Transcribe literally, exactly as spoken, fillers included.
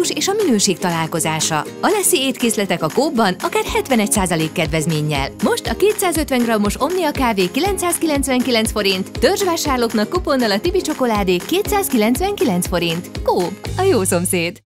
stílus és a minőség találkozása. Alessi étkészletek a Coopban akár hetvenegy százalék kedvezménnyel. Most a kétszázötven grammos Omnia kávé kilencszázkilencvenkilenc forint, törzsvásárlóknak kuponnal a Tibi csokoládé kétszázkilencvenkilenc forint. Coop, a jó szomszéd!